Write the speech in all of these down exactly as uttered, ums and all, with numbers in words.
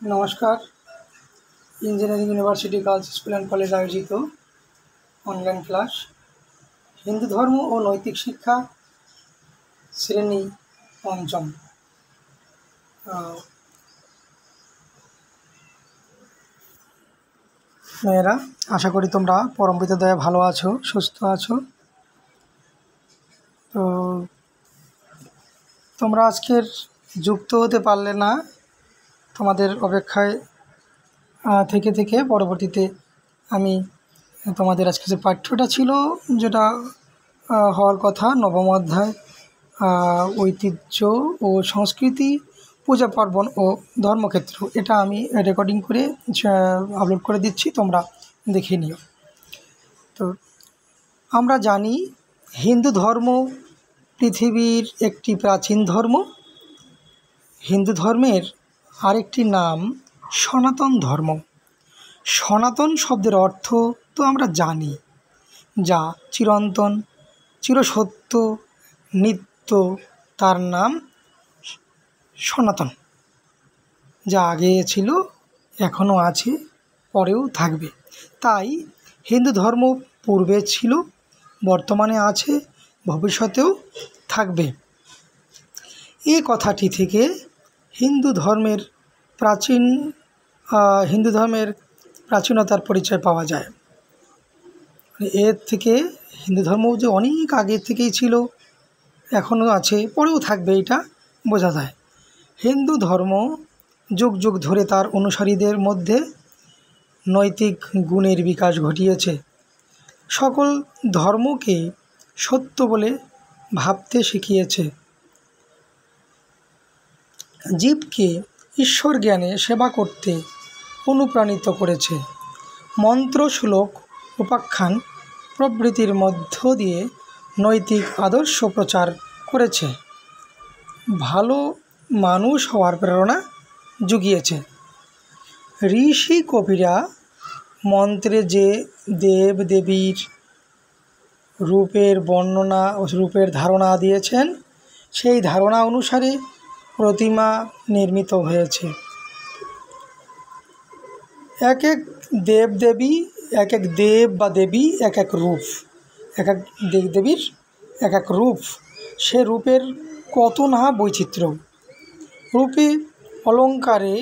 नमस्कार। Engineering university girls school and college आयोजित online class Hindu धर्म और नैतिक शिक्षा श्रेणी पंचम। मेয়েরা आशा करी তোমরা परम पिता दया ভালো আছো, সুস্থ আছো। তো তোমরা আজকের যুক্ত হতে পারলে না, তোমাদের অপেক্ষায় থেকে থেকে পরবর্তীতে আমি তোমাদের আজকে যে পাঠ্যটা ছিল, যেটা হওয়ার কথা নবম অধ্যায় ঐতিহ্য ও সংস্কৃতি, পূজা পার্বণ ও ধর্মক্ষেত্র, এটা আমি রেকর্ডিং করে আপলোড করে দিচ্ছি, তোমরা দেখে নিও। তো আমরা জানি হিন্দু ধর্ম পৃথিবীর একটি প্রাচীন ধর্ম। হিন্দু ধর্মের আরেকটি নাম সনাতন ধর্ম। সনাতন শব্দের অর্থ তো আমরা জানি, যা চিরন্তন, চিরসত্য, নিত্য, তার নাম সনাতন। যা আগে ছিল, এখনও আছে, পরেও থাকবে। তাই হিন্দু ধর্ম পূর্বে ছিল, বর্তমানে আছে, ভবিষ্যতেও থাকবে। এই কথাটি থেকে হিন্দু ধর্মের প্রাচীন হিন্দু ধর্মের প্রাচীনতার পরিচয় পাওয়া যায়। এর থেকে হিন্দু ধর্ম যে অনেক আগে থেকেই ছিল, এখনও আছে, পরেও থাকবে, এটা বোঝা যায়। হিন্দু ধর্ম যুগ যুগ ধরে তার অনুসারীদের মধ্যে নৈতিক গুণের বিকাশ ঘটিয়েছে। সকল ধর্মকে সত্য বলে ভাবতে শিখিয়েছে। জীবকে ঈশ্বর জ্ঞানে সেবা করতে অনুপ্রাণিত করেছে। মন্ত্র, শ্লোক, উপাখ্যান প্রভৃতির মধ্য দিয়ে নৈতিক আদর্শ প্রচার করেছে। ভালো মানুষ হওয়ার প্রেরণা জুগিয়েছে। ঋষি কবিরা মন্ত্রে যে দেব দেবীর রূপের বর্ণনা রূপের ধারণা দিয়েছেন, সেই ধারণা অনুসারে প্রতিমা নির্মিত হয়েছে। এক এক দেব দেবী এক এক দেব বা দেবী এক এক রূপ, এক এক দেব দেবীর এক এক রূপ। সে রূপের কত না বৈচিত্র্য। রূপে, অলঙ্কারে,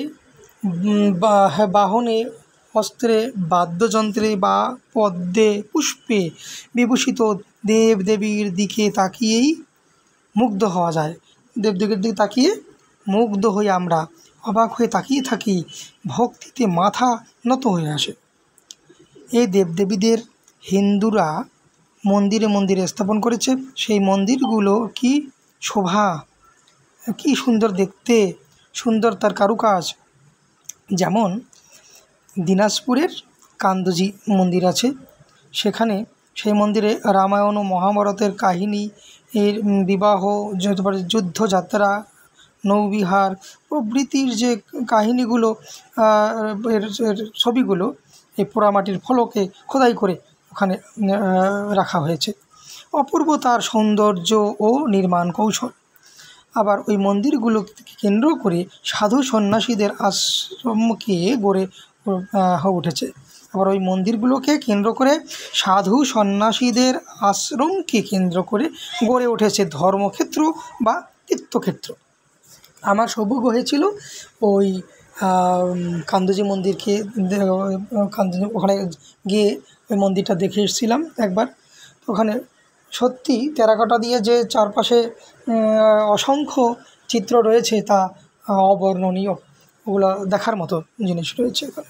বাহনে, অস্ত্রে, বাদ্যযন্ত্রে বা পদ্মে, পুষ্পে বিভূষিত দেব দেবীর দিকে তাকিয়েই মুগ্ধ হওয়া যায়। দেবদেবীর দিকে তাকিয়ে মুগ্ধ হয়ে আমরা অবাক হয়ে তাকিয়ে থাকি, ভক্তিতে মাথা নত হয়ে আসে। এই দেবদেবীদের হিন্দুরা মন্দিরে মন্দিরে স্থাপন করেছে। সেই মন্দিরগুলো কি শোভা, কি সুন্দর দেখতে, সুন্দর তার কারুকাজ। যেমন দিনাজপুরের কান্দজি মন্দির আছে, সেখানে সেই মন্দিরে রামায়ণ ও মহাভারতের কাহিনী, এর বিবাহ, যুদ্ধযাত্রা, নৌবিহার প্রভৃতির যে কাহিনীগুলো, এর ছবিগুলো এই পোড়ামাটির ফলকে খোদাই করে ওখানে রাখা হয়েছে। অপূর্ব তার সৌন্দর্য ও নির্মাণ কৌশল। আবার ওই মন্দিরগুলোকে কেন্দ্র করে সাধু সন্ন্যাসীদের আশ্রমকে গড়ে হয়ে উঠেছে। আবার ওই মন্দিরগুলোকে কেন্দ্র করে সাধু সন্ন্যাসীদের আশ্রমকে কেন্দ্র করে গড়ে উঠেছে ধর্মক্ষেত্র বা তীর্থক্ষেত্র। আমার সৌভাগ্য হয়েছিল ওই কান্দজি মন্দিরকে কান্দজি ওখানে গিয়ে ওই মন্দিরটা দেখে এসেছিলাম একবার। ওখানে সত্যি টেরাকোটা দিয়ে যে চারপাশে অসংখ্য চিত্র রয়েছে, তা অবর্ণনীয়। ওগুলো দেখার মতো জিনিস রয়েছে এখানে।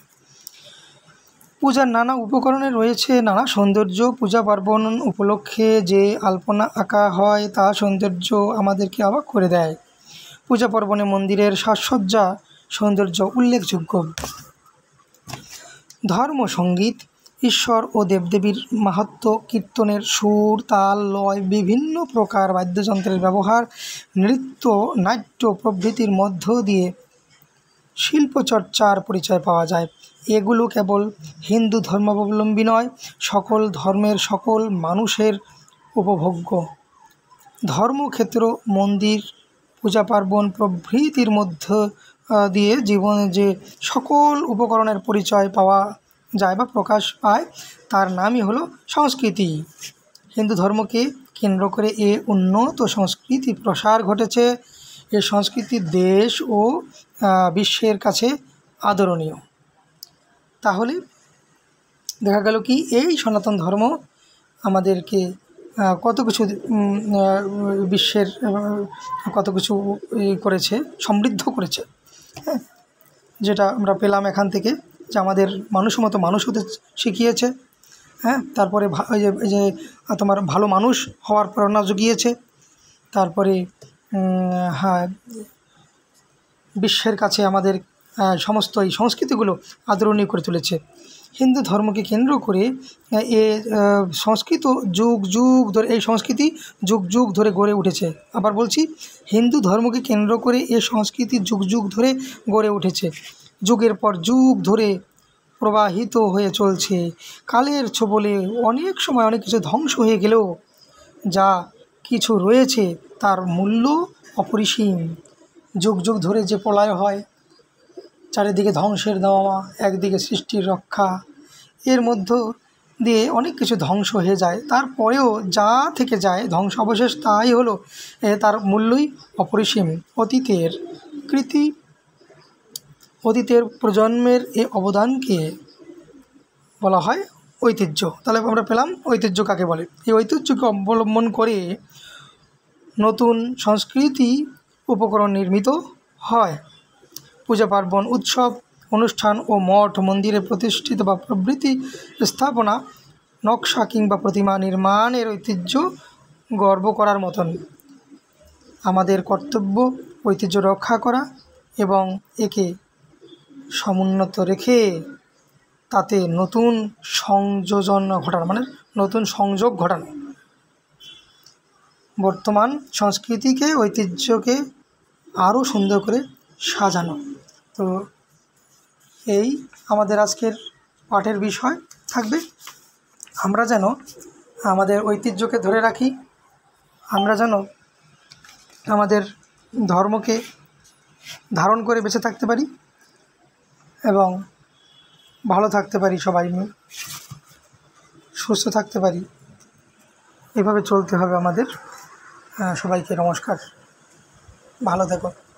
পূজার নানা উপকরণে রয়েছে নানা সৌন্দর্য। পূজা পার্বণ উপলক্ষে যে আলপনা আঁকা হয়, তা সৌন্দর্য আমাদেরকে অবাক করে দেয়। পূজা পার্বণে মন্দিরের সাজসজ্জা সৌন্দর্য উল্লেখযোগ্য। ধর্ম সঙ্গীত, ঈশ্বর ও দেবদেবীর মাহাত্ম্য, কীর্তনের সুর, তাল, লয়, বিভিন্ন প্রকার বাদ্যযন্ত্রের ব্যবহার, নৃত্য, নাট্য প্রভৃতির মধ্য দিয়ে শিল্পচর্চার পরিচয় পাওয়া যায়। এগুলো কেবল হিন্দু ধর্মাবলম্বী নয়, সকল ধর্মের সকল মানুষের উপভোগ্য। ধর্মক্ষেত্র, মন্দির, পূজা পার্বণ প্রভৃতির মধ্য দিয়ে জীবনে যে সকল উপকরণের পরিচয় পাওয়া যায় বা প্রকাশ পায় তার নামই হলো সংস্কৃতি। হিন্দু ধর্মকে কেন্দ্র করে এ উন্নত সংস্কৃতি প্রসার ঘটেছে। এ সংস্কৃতি দেশ ও বিশ্বের কাছে আদরণীয়। তাহলে দেখা গেল কি এই সনাতন ধর্ম আমাদেরকে কত কিছু বিশ্বের কত কিছু করেছে, সমৃদ্ধ করেছে, হ্যাঁ, যেটা আমরা পেলাম এখান থেকে, যে আমাদের মানুষের মতো মানুষ হতে শিখিয়েছে, হ্যাঁ, তারপরে এই যে এই যে তোমার ভালো মানুষ হওয়ার প্রেরণা জুগিয়েছে, তারপরে হ্যাঁ বিশ্বের কাছে আমাদের সমস্ত এই সংস্কৃতিগুলো আদরণীয় করে তুলেছে। হিন্দু ধর্মকে কেন্দ্র করে এ সংস্কৃত যুগ যুগ ধরে এই সংস্কৃতি যুগ যুগ ধরে গড়ে উঠেছে। আবার বলছি, হিন্দু ধর্মকে কেন্দ্র করে এ সংস্কৃতি যুগ যুগ ধরে গড়ে উঠেছে, যুগের পর যুগ ধরে প্রবাহিত হয়ে চলছে। কালের ছোবলে অনেক সময় অনেক কিছু ধ্বংস হয়ে গেলেও যা কিছু রয়েছে তার মূল্য অপরিসীম। যুগ যুগ ধরে যে প্রলয় হয়, চারিদিকে ধ্বংসের দেওয়া, একদিকে সৃষ্টির রক্ষা, এর মধ্য দিয়ে অনেক কিছু ধ্বংস হয়ে যায়, তারপরেও যা থেকে যায় ধ্বংস অবশেষ তাই হলো তার মূল্যই অপরিসীম। অতীতের কৃতি অতীতের প্রজন্মের এ অবদানকে বলা হয় ঐতিহ্য। তাহলে আমরা পেলাম ঐতিহ্য কাকে বলে। এই ঐতিহ্যকে অবলম্বন করে নতুন সংস্কৃতি উপকরণ নির্মিত হয়। পূজা পার্বণ, উৎসব অনুষ্ঠান ও মঠ মন্দিরে প্রতিষ্ঠিত বা প্রভৃতি স্থাপনা, নকশা কিংবা প্রতিমা নির্মাণের ঐতিহ্য গর্ব করার মতন। আমাদের কর্তব্য ঐতিহ্য রক্ষা করা এবং একে সমুন্নত রেখে তাতে নতুন সংযোজন ঘটানো, মানে নতুন সংযোগ ঘটানো, বর্তমান সংস্কৃতিকে ঐতিহ্যকে আরও সুন্দর করে সাজানো। তো এই আমাদের আজকের পাঠের বিষয় থাকবে। আমরা যেন আমাদের ঐতিহ্যকে ধরে রাখি, আমরা যেন আমাদের ধর্মকে ধারণ করে বেঁচে থাকতে পারি এবং ভালো থাকতে পারি, সবাই সুস্থ থাকতে পারি। এভাবে চলতে হবে আমাদের। সবাইকে নমস্কার, ভালো থেকো।